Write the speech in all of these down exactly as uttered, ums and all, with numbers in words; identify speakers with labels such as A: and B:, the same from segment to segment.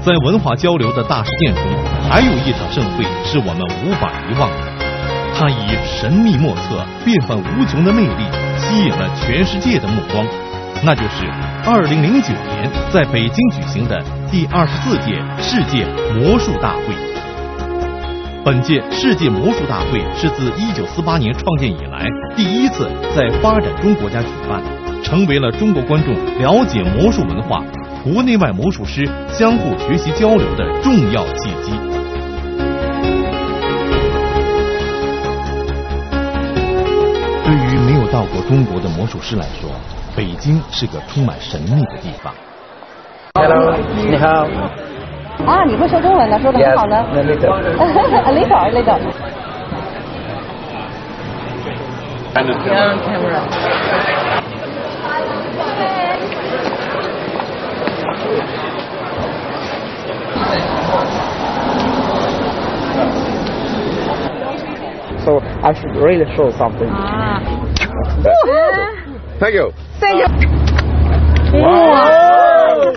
A: 在文化交流的大事件中，还有一场盛会是我们无法遗忘的。它以神秘莫测、变幻无穷的魅力吸引了全世界的目光，那就是二零零九年在北京举行的第二十四届世界魔术大会。本届世界魔术大会是自一九四八年创建以来第一次在发展中国家举办，成为了中国观众了解魔术文化、国内外魔术师相互学习交流的重要契机。对于没有到过中国的魔术师来说，北京是个充满神秘的地方。
B: Hello， 你好。
C: 啊，你会说中文呢，说得很好呢。
B: Yes, a little.
C: a little, a little.
B: Yeah, camera. So I should really show something.
C: Ah.
B: Thank you.
C: Thank you.
B: Wow.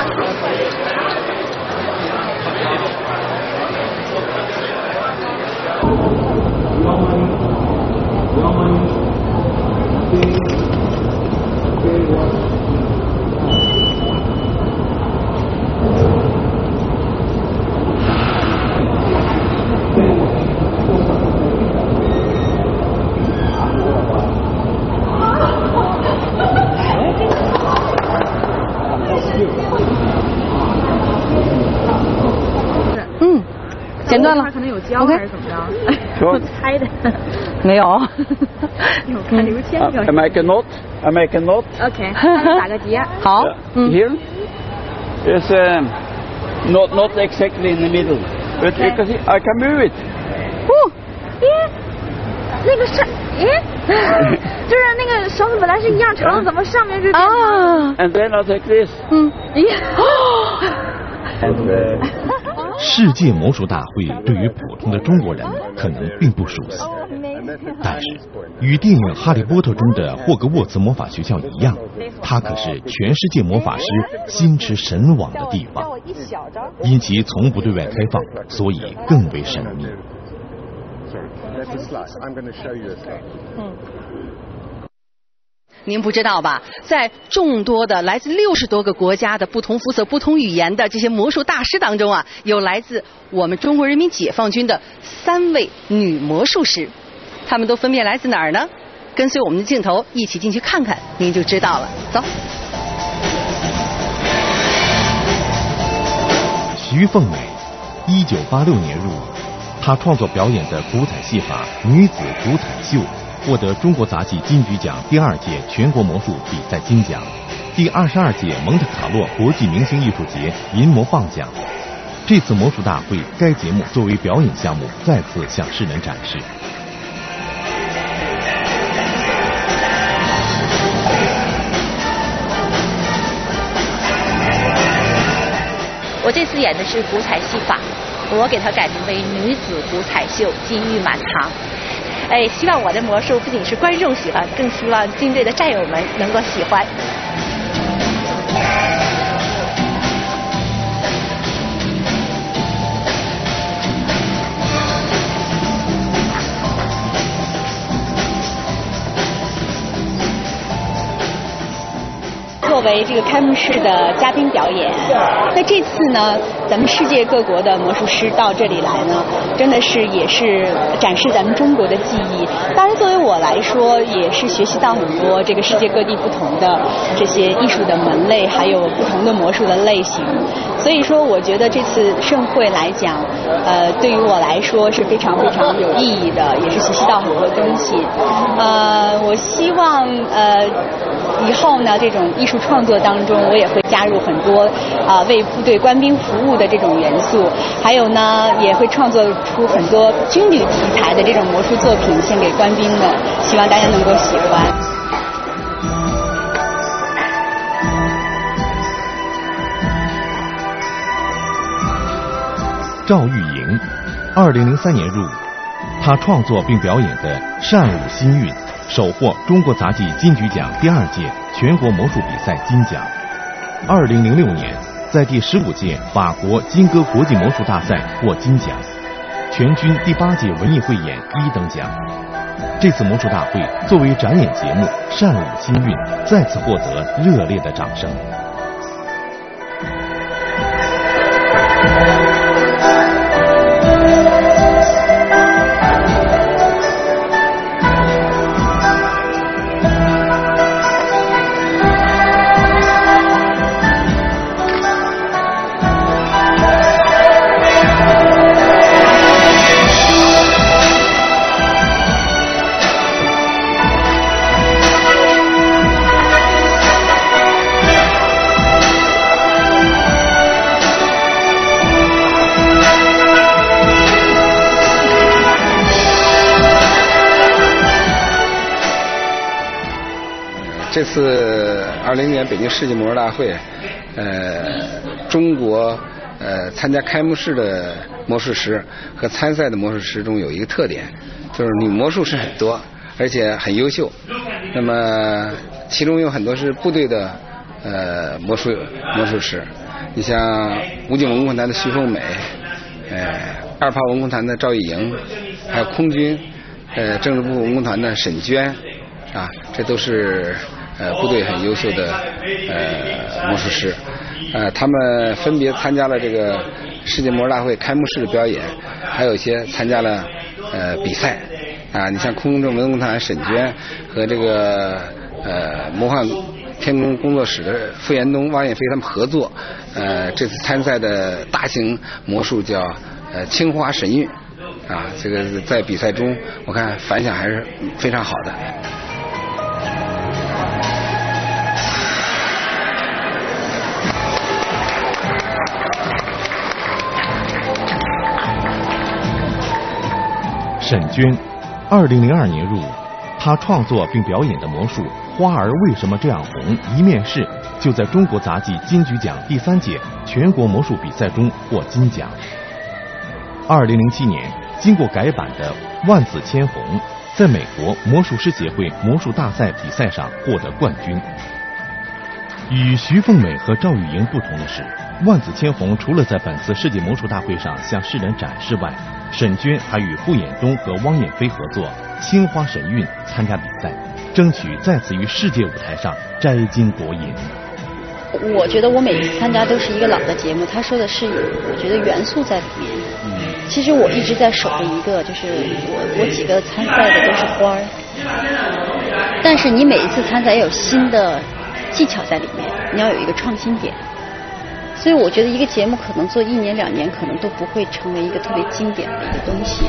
C: 嗯，剪断了。
D: 可能有胶还是怎么着？
B: 说
D: 猜的。
C: 没有。
D: 我看刘谦表
B: I
D: 现。
B: make a note. I make a note.
D: OK，那打个结。
C: 好。
B: Yeah. Here is um, not not exactly in the middle, but
D: Okay.
B: you can see I can move it.
D: 哦，耶，那个上，耶，就是那个绳子本来是一样长的，怎么上面是变长？
C: 啊。
B: And then I take this.
C: 嗯。
D: 耶。
B: And, uh,
A: 世界魔术大会对于普通的中国人可能并不熟悉，但是与电影《哈利波特》中的霍格沃茨魔法学校一样，它可是全世界魔法师心驰神往的地方。因其从不对外开放，所以更为神秘。
C: 嗯。
E: 您不知道吧？在众多的来自六十多个国家的不同肤色、不同语言的这些魔术大师当中啊，有来自我们中国人民解放军的三位女魔术师，她们都分别来自哪儿呢？跟随我们的镜头一起进去看看，您就知道了。走。
A: 徐凤美，一九八六年入伍，她创作表演的古彩戏法女子古彩秀。 获得中国杂技金曲奖第二届全国魔术比赛金奖，第二十二届蒙特卡洛国际明星艺术节银魔棒奖。这次魔术大会，该节目作为表演项目再次向世人展示。
F: 我这次演的是古彩戏法，我给它改名为女子古彩秀，金玉满堂。 哎，希望我的魔术不仅是观众喜欢，更希望军队的战友们能够喜欢。作为这个开幕式的嘉宾表演，那这次呢，咱们世界各国的魔术师到这里来呢，真的是也是展示咱们中国的技艺。当然，作为我来说，也是学习到很多这个世界各地不同的这些艺术的门类，还有不同的魔术的类型。所以说，我觉得这次盛会来讲，呃，对于我来说是非常非常有意义的，也是学习到很多东西。呃，我希望呃。 以后呢，这种艺术创作当中，我也会加入很多啊、呃、为部队官兵服务的这种元素，还有呢，也会创作出很多军旅题材的这种魔术作品献给官兵们，希望大家能够喜欢。
A: 赵玉莹，二零零三年入伍，她创作并表演的《善舞新韵》。 首获中国杂技金曲奖第二届全国魔术比赛金奖。二零零六年， 在第十五届法国金戈国际魔术大赛获金奖，全军第八届文艺汇演一等奖。这次魔术大会作为展演节目，善舞新韵，再次获得热烈的掌声。
G: 这次二零年北京世纪魔术大会，呃，中国呃参加开幕式的魔术师和参赛的魔术师中有一个特点，就是女魔术师很多，而且很优秀。那么其中有很多是部队的呃魔术魔术师，你像武警文工团的徐凤美，呃，二炮文工团的赵玉莹，还有空军呃政治部文工团的沈娟，啊，这都是。呃，部队很优秀的呃魔术师，呃，他们分别参加了这个世界魔术大会开幕式的表演，还有一些参加了呃比赛啊。你像空中文工团沈娟和这个呃魔幻天宫工作室的傅延东、汪艳飞他们合作，呃，这次参赛的大型魔术叫呃青花神韵啊。这个在比赛中，我看反响还是非常好的。
A: 沈娟，二零零二年入伍，她创作并表演的魔术《花儿为什么这样红》一面试，就在中国杂技金曲奖第三届全国魔术比赛中获金奖。二零零七年，经过改版的《万紫千红》在美国魔术师协会魔术大赛比赛上获得冠军。与徐凤美和赵玉莹不同的是，万紫千红除了在本次世界魔术大会上向世人展示外，沈娟还与傅衍东和汪艳飞合作青花神韵参加比赛，争取再次于世界舞台上摘金夺银。
F: 我觉得我每次参加都是一个老的节目，他说的是我觉得元素在里面。其实我一直在守着一个，就是我我几个参赛的都是花儿，但是你每一次参赛也有新的技巧在里面，你要有一个创新点。所以我觉得一个节目可能做一年两年，可能都不会成为一个特别经典的一个东西。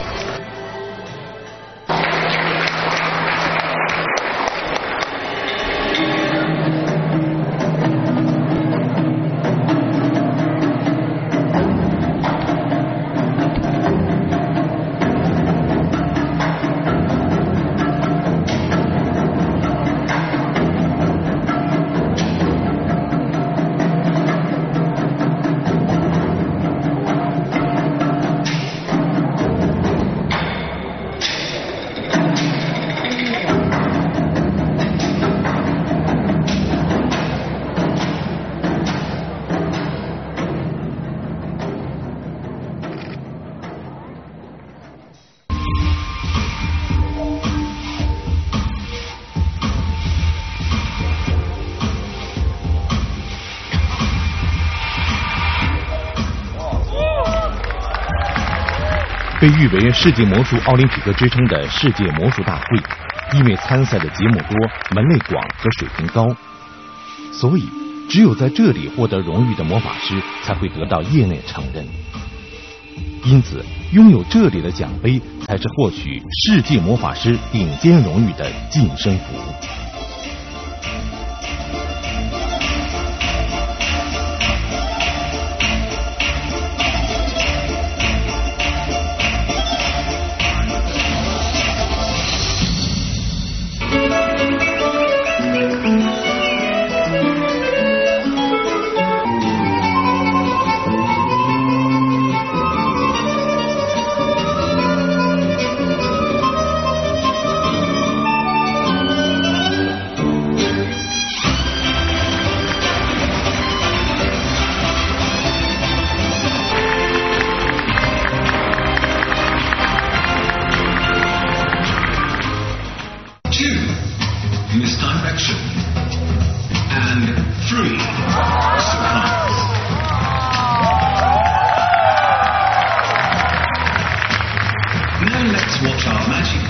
A: 被誉为世界魔术奥林匹克之称的世界魔术大会，因为参赛的节目多、门类广和水平高，所以只有在这里获得荣誉的魔法师才会得到业内承认。因此，拥有这里的奖杯才是获取世界魔法师顶尖荣誉的晋升符。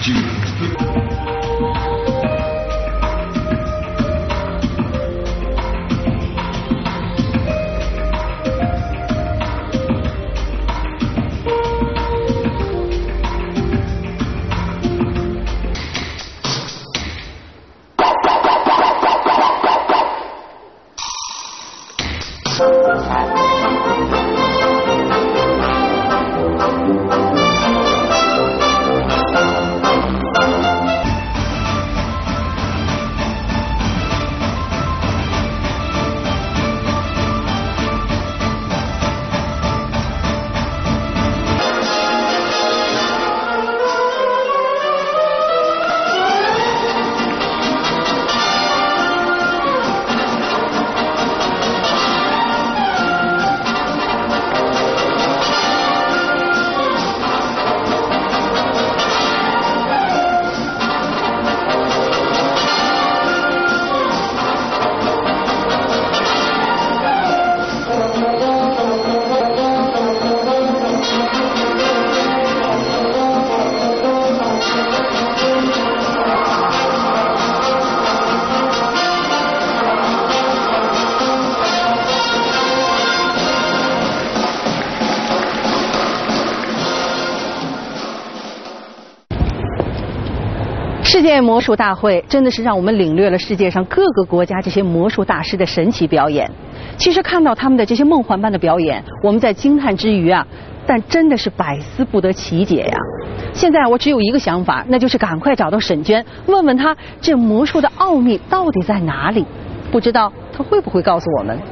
E: 世界魔术大会真的是让我们领略了世界上各个国家这些魔术大师的神奇表演。其实看到他们的这些梦幻般的表演，我们在惊叹之余啊，但真的是百思不得其解呀。现在我只有一个想法，那就是赶快找到沈娟，问问她这魔术的奥秘到底在哪里。不知道她会不会告诉我们。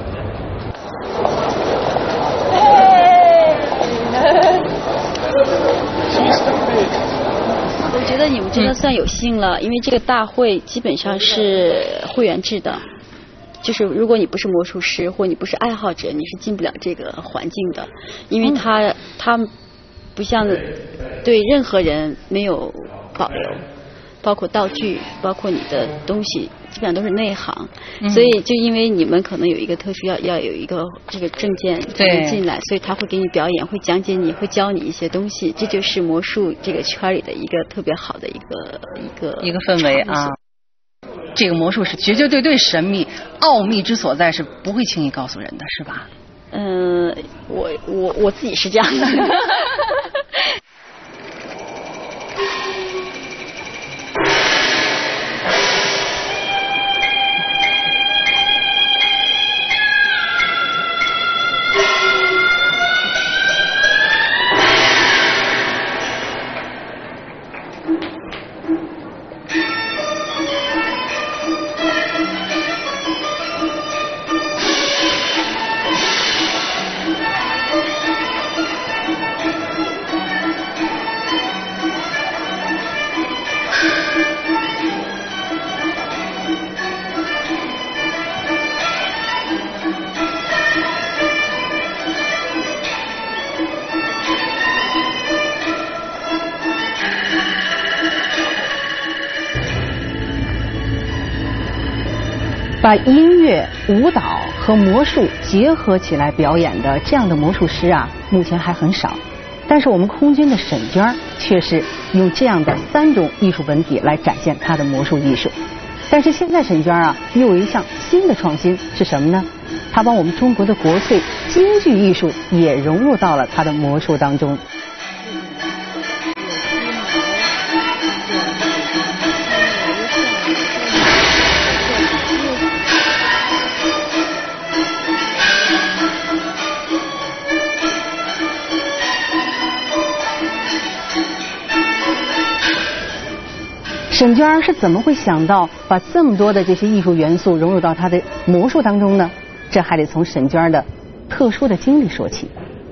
F: 我觉得你们真的算有幸了，因为这个大会基本上是会员制的，就是如果你不是魔术师或你不是爱好者，你是进不了这个环境的，因为它它不像对任何人没有保留，包括道具，包括你的东西，基本上都是内行，嗯、所以就因为你们可能有一个特殊要要有一个这个证件才能进来，所以他会给你表演，会讲解你，会教你一些东西，这就是魔术这个圈里的一个特别好的一个一个
E: 一个氛围啊。这个魔术是绝绝对对神秘，奥秘之所在是不会轻易告诉人的，是吧？
F: 嗯，我我我自己是这样的。
E: 把音乐、舞蹈和魔术结合起来表演的这样的魔术师啊，目前还很少。但是我们空军的沈娟却是用这样的三种艺术本体来展现她的魔术艺术。但是现在沈娟啊，又有一项新的创新是什么呢？她把我们中国的国粹京剧艺术也融入到了她的魔术当中。沈娟是怎么会想到把这么多的这些艺术元素融入到她的魔术当中呢？这还得从沈娟的特殊的经历说起。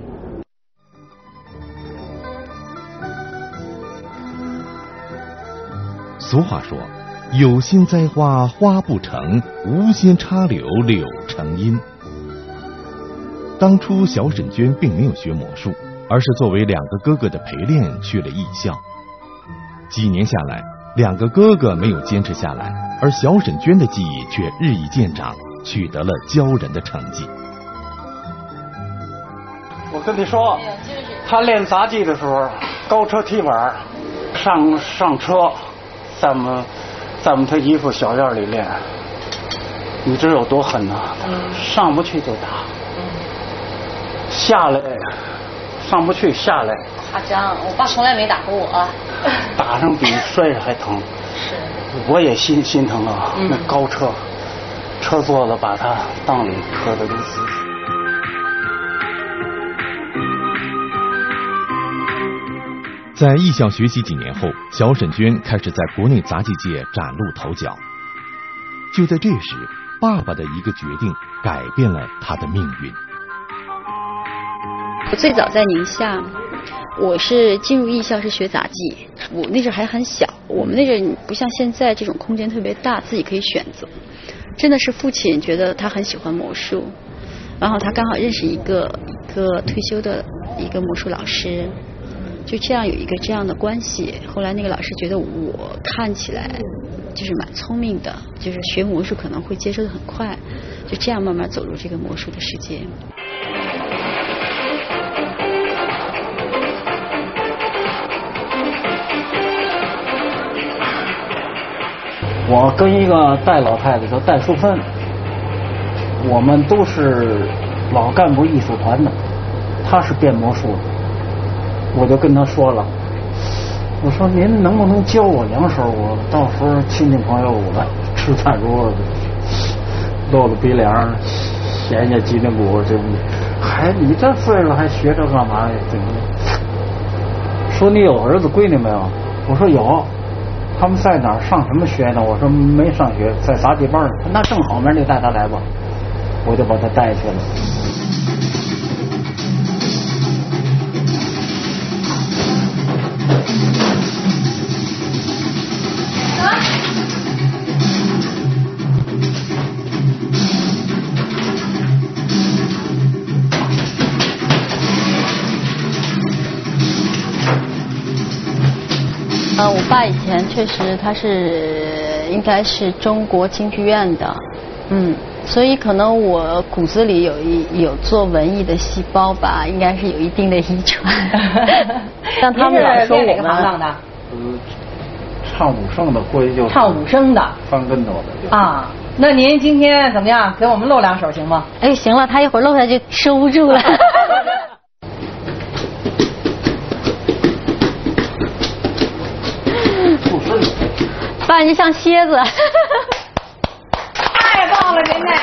A: 俗话说，有心栽花花不成，无心插柳柳成荫。当初小沈娟并没有学魔术，而是作为两个哥哥的陪练去了艺校。几年下来，两个哥哥没有坚持下来，而小沈娟的技艺却日益见长，取得了骄人的成绩。
H: 我跟你说，他练杂技的时候，高车踢马， 上上车，在我们在我们他姨父小院里练，你知有多狠呐、啊？上不去就打，下来上不去下来。
F: 夸张，我爸从来没打过我。
H: 打上比摔着还疼。
F: 是。
H: 我也心心疼啊，嗯、那高车，车座子把他裆里磕得如丝。
A: 在艺校学习几年后，小沈娟开始在国内杂技界崭露头角。就在这时，爸爸的一个决定改变了她的命运。
F: 我最早在宁夏，我是进入艺校是学杂技，我那时候还很小，我们那时候不像现在这种空间特别大，自己可以选择。真的是父亲觉得他很喜欢魔术，然后他刚好认识一个一个退休的一个魔术老师。就这样有一个这样的关系，后来那个老师觉得我看起来就是蛮聪明的，就是学魔术可能会接受得很快，就这样慢慢走入这个魔术的世界。
H: 我跟一个戴老太太叫戴淑芬，我们都是老干部艺术团的，她是变魔术的。我就跟他说了，我说您能不能教我两手？我到时候亲戚朋友我吃饭时候露露鼻梁，衔下脊梁骨，就还你这岁数还学这干嘛呀？说你有儿子闺女没有？我说有，他们在哪儿上什么学呢？我说没上学，在杂技班。那正好，明儿你带他来吧，我就把他带去了。
F: 呃，我爸以前确实他是应该是中国京剧院的，嗯，所以可能我骨子里有一有做文艺的细胞吧，应该是有一定的遗传。像他们老说我们
C: 行当的，
H: 嗯，唱武生的，估计就是
C: 唱武生的，
H: 翻跟头的就是。
C: 啊，那您今天怎么样？给我们露两手行吗？
F: 哎，行了，他一会儿露下去收不住了。爸，你像蝎子。
C: 太棒了，您呢？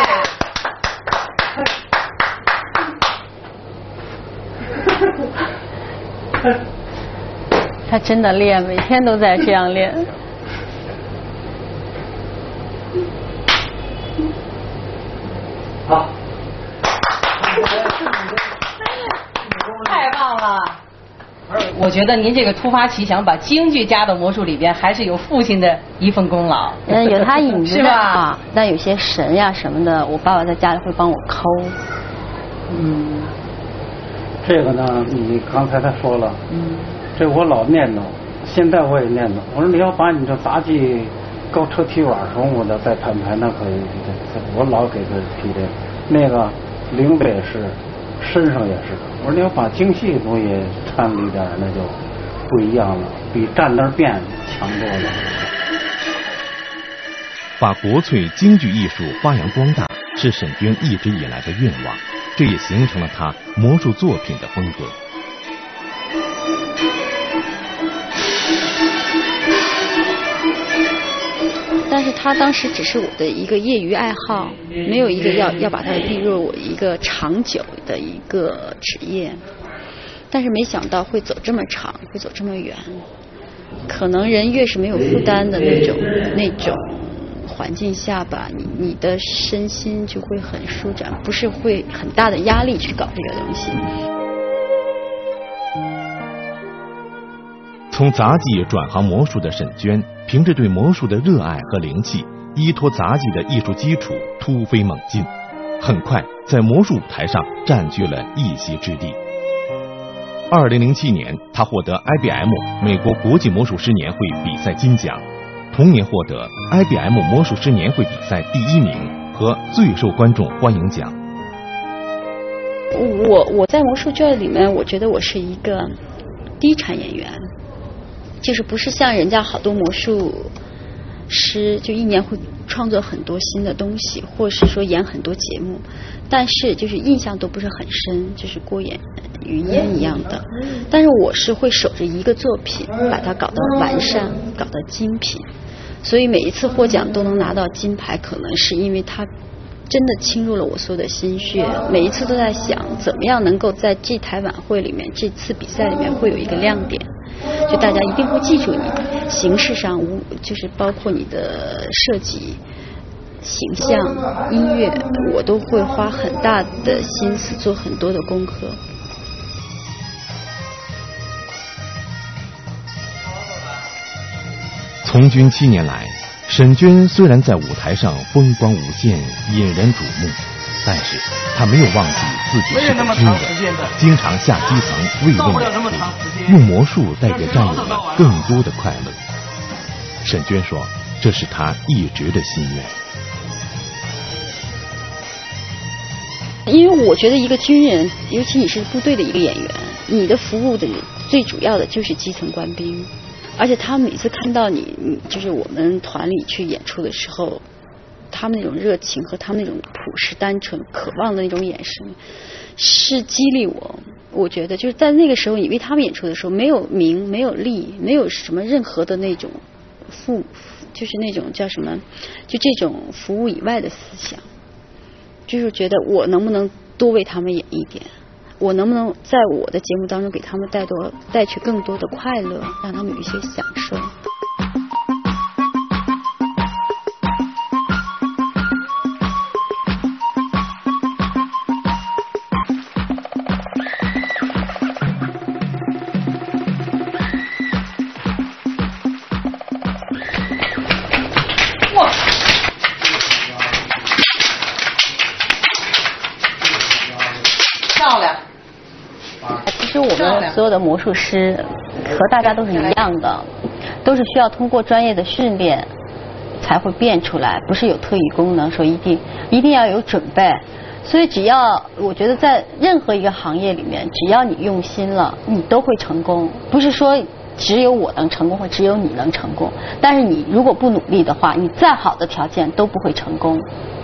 F: 他真的练，每天都在这样练。
H: 好。
C: 太棒了！我觉得您这个突发奇想，把京剧加到魔术里边，还是有父亲的一份功劳。
F: 嗯，有他影子
C: 是吧？
F: 啊，但有些神呀什么的，我爸爸在家里会帮我抠。
H: 嗯，这个呢，你刚才他说了，
F: 嗯，
H: 这我老念叨，现在我也念叨。我说你要把你这杂技高车踢碗什么的再摊牌，那可以。我老给他提这个，那个领子也是，身上也是。我说你要把京戏东西掺了一点，那就不一样了，比站那儿变强多了。
A: 把国粹京剧艺术发扬光大，是沈娟一直以来的愿望，这也形成了她魔术作品的风格。
F: 但是他当时只是我的一个业余爱好，没有一个要要把它列入我一个长久的一个职业。但是没想到会走这么长，会走这么远。可能人越是没有负担的那种那种环境下吧，你你的身心就会很舒展，不是会很大的压力去搞这个东西。
A: 从杂技转行魔术的沈娟，凭着对魔术的热爱和灵气，依托杂技的艺术基础，突飞猛进，很快在魔术舞台上占据了一席之地。二零零七年，他获得 I B M 美国国际魔术师年会比赛金奖，同年获得 I B M 魔术师年会比赛第一名和最受观众欢迎奖。
F: 我我在魔术圈里面，我觉得我是一个低产演员。 就是不是像人家好多魔术师就一年会创作很多新的东西，或是说演很多节目，但是就是印象都不是很深，就是过眼云烟一样的。但是我是会守着一个作品，把它搞到完善，搞到精品。所以每一次获奖都能拿到金牌，可能是因为它真的侵入了我所有的心血。每一次都在想，怎么样能够在这台晚会里面，这次比赛里面会有一个亮点，就大家一定会记住你。形式上无就是包括你的设计、形象、音乐，我都会花很大的心思做很多的功课。
A: 从军七年来，沈娟虽然在舞台上风光无限，引人瞩目，但是她没有忘记自己是个军人，经常下基层慰问演出，用魔术带给战友们更多的快乐。沈娟说，这是她一直的心
F: 愿。因为我觉得一个军人，尤其你是部队的一个演员，你的服务的最主要的就是基层官兵。而且他们每次看到你，你就是我们团里去演出的时候，他们那种热情和他们那种朴实、单纯、渴望的那种眼神，是激励我。我觉得就是在那个时候，你为他们演出的时候，没有名，没有利，没有什么任何的那种服，就是那种叫什么，就这种服务以外的思想，就是觉得我能不能多为他们演一点。我能不能在我的节目当中给他们带多带去更多的快乐，让他们有一些享受。
C: 哇！漂亮。
F: 其实我们所有的魔术师和大家都是一样的，都是需要通过专业的训练才会变出来，不是有特异功能，说一定一定要有准备。所以只要我觉得在任何一个行业里面，只要你用心了，你都会成功。不是说只有我能成功或只有你能成功，但是你如果不努力的话，你再好的条件都不会成功。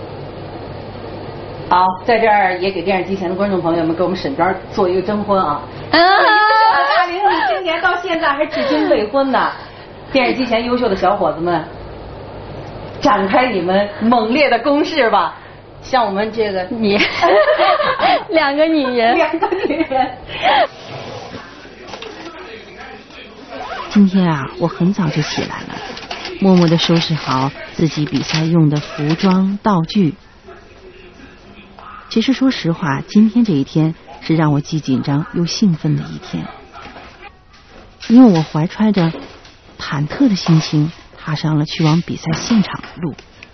C: 好，在这儿也给电视机前的观众朋友们给我们沈娟做一个征婚啊！啊，大龄女青年到现在还至今未婚呢。电视机前优秀的小伙子们，展开你们猛烈的攻势吧！像我们这个
F: 你两个女人，
C: 两个女人。
I: 今天啊，我很早就起来了，默默地收拾好自己比赛用的服装道具。其实说实话，今天这一天是让我既紧张又兴奋的一天，因为我怀揣着忐忑的心情踏上了去往比赛现场的路。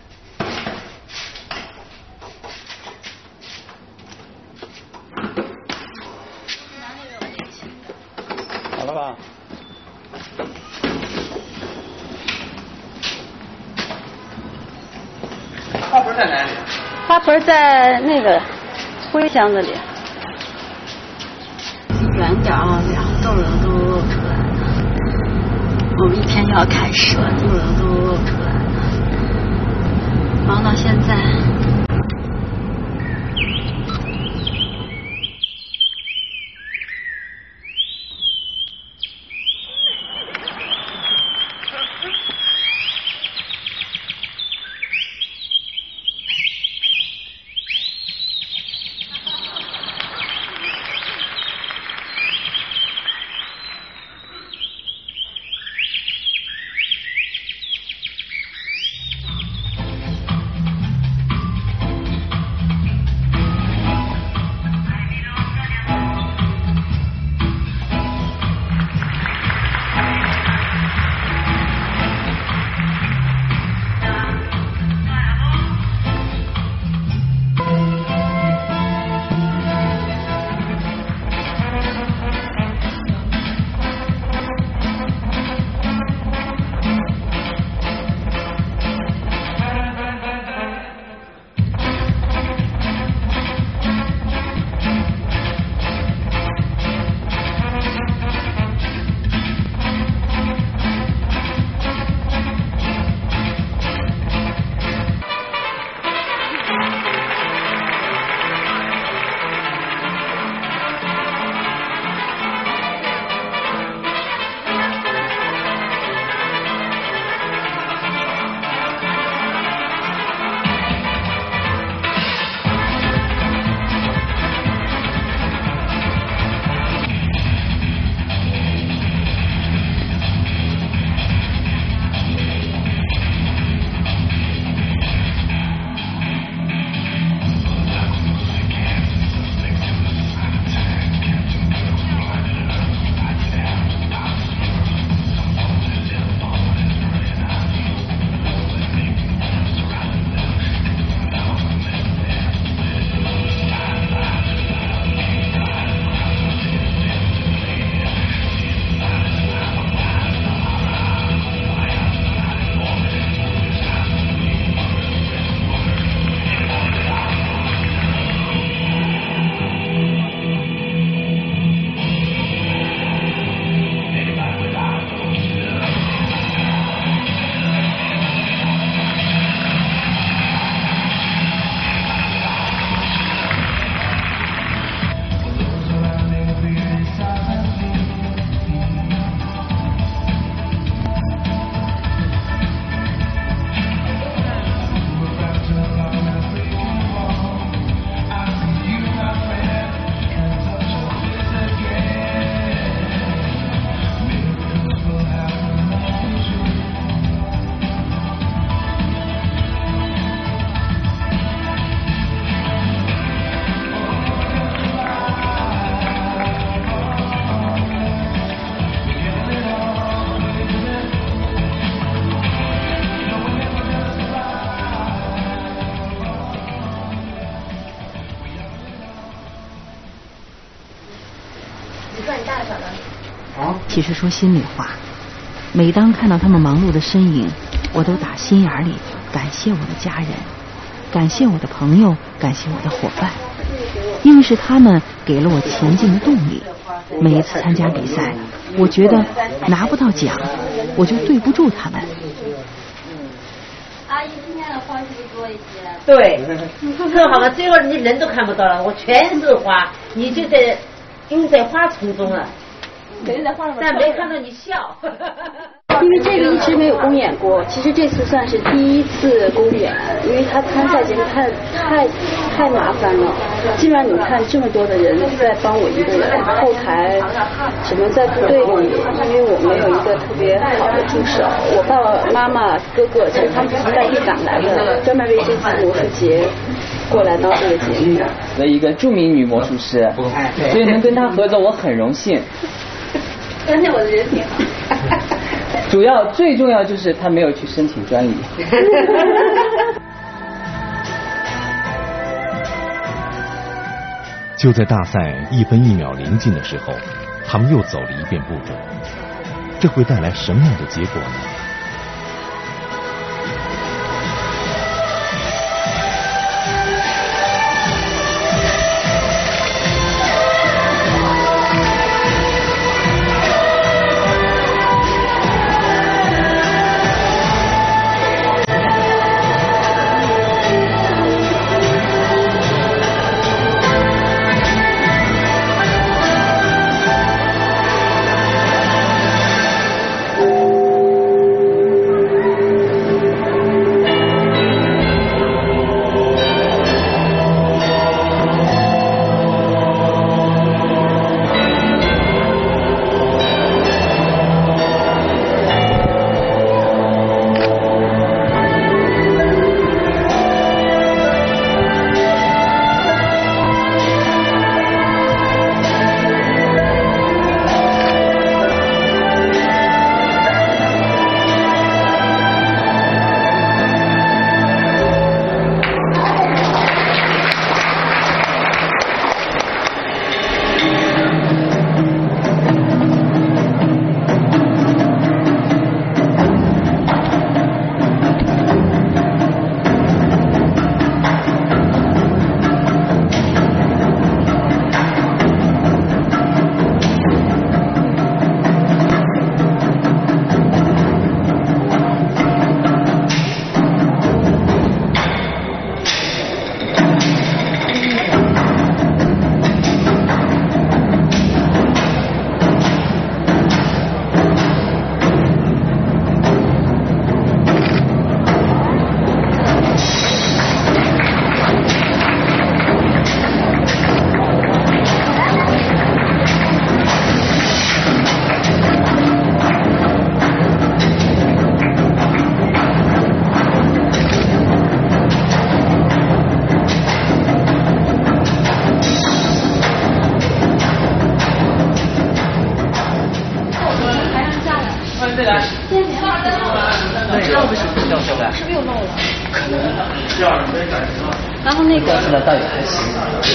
B: 好了吧？
J: 花盆在哪里？
F: 花盆在那个灰箱子里。远点啊，两个豆芽都露出来了。我们一天就要开始了，豆芽都露出来了。忙到现在。
I: 其实说心里话，每当看到他们忙碌的身影，我都打心眼里感谢我的家人，感谢我的朋友，感谢我的伙伴，因为是他们给了我前进的动力。每一次参加比赛，我觉得拿不到奖，我就对不住他们。
J: 阿姨今天的花是不是多一些？
K: 对，特好了，最后你人都看不到了，我全是花，你就在拥在花丛中了，但没看到你笑。
L: 因为这个一直没有公演过，其实这次算是第一次公演，因为他参赛节目太太太麻烦了，基本上你看这么多的人在帮我一个人，后台什么在部队里，因为我没有一个特别好的助手，我爸爸妈妈哥哥其实他们是从在一港来的，专门为这次魔术节过来到这个节目
M: 的一个著名女魔术师，所以能跟她合作我很荣幸。
L: 但是我的人挺好。
M: 主要最重要就是他没有去申请专利。
A: 就在大赛一分一秒临近的时候，他们又走了一遍步骤，这会带来什么样的结果呢？
L: 然后那个
M: 现在倒也还行。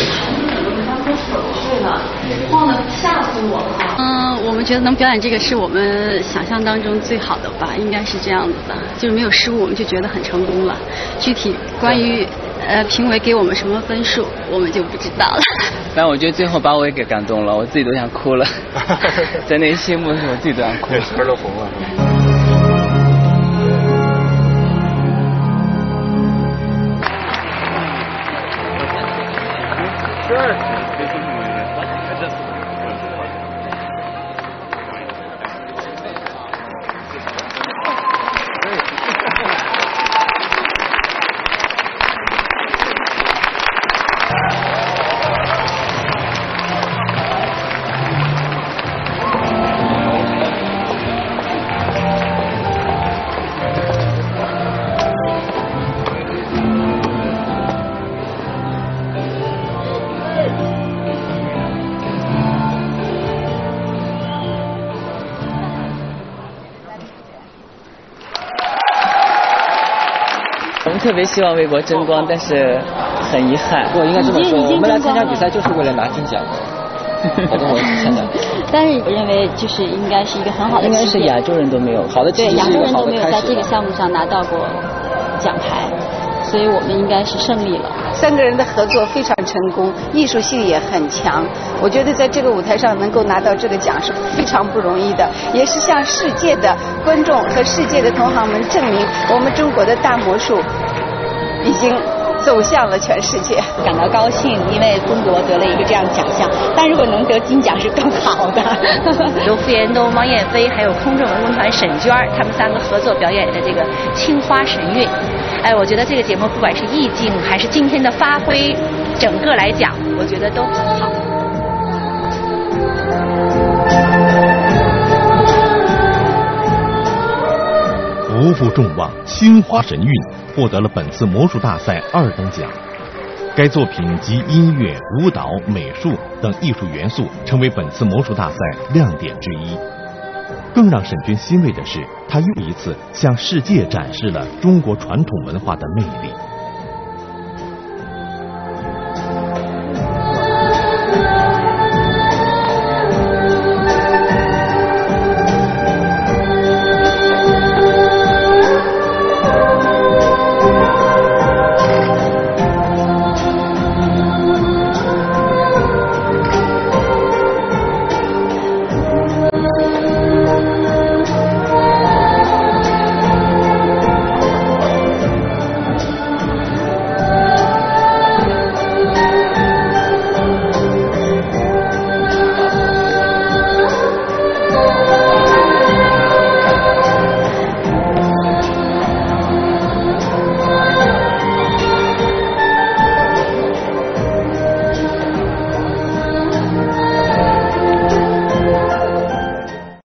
L: 晃的吓死我了。
N: 嗯，我们觉得能表演这个是我们想象当中最好的吧，应该是这样子的，就是没有失误，我们就觉得很成功了。具体关于呃评委给我们什么分数，我们就不知道了。
M: 但我觉得最后把我也给感动了，我自己都想哭了。在那一谢幕的时候，我自己都想哭了，
G: 脸都红了。
M: 我们特别希望为国争光，但是很遗憾。
H: 我应该这么说，我们来参加比赛就是为了拿金奖。
M: 好多我看到。
N: 但是我认为就是应该是一个很好的
M: 应该是亚洲人都没有好的，
N: 对亚洲人都没有在这个项目上拿到过奖牌，所以我们应该是胜利了。
E: 三个人的合作非常成功，艺术性也很强。我觉得在这个舞台上能够拿到这个奖是非常不容易的，也是向世界的观众和世界的同行们证明，我们中国的大魔术已经走向了全世界。
F: 感到高兴，因为中国得了一个这样奖项，但如果能得金奖是更好的。
O: 由傅延东、汪燕飞还有空中文工团沈娟他们三个合作表演的这个青花神韵，哎，我觉得这个节目不管是意境还是今天的发挥，整个来讲我觉得都很好。
A: 不负众望，青花神韵获得了本次魔术大赛二等奖。该作品集音乐、舞蹈、美术等艺术元素，成为本次魔术大赛亮点之一。更让沈娟欣慰的是，她又一次向世界展示了中国传统文化的魅力。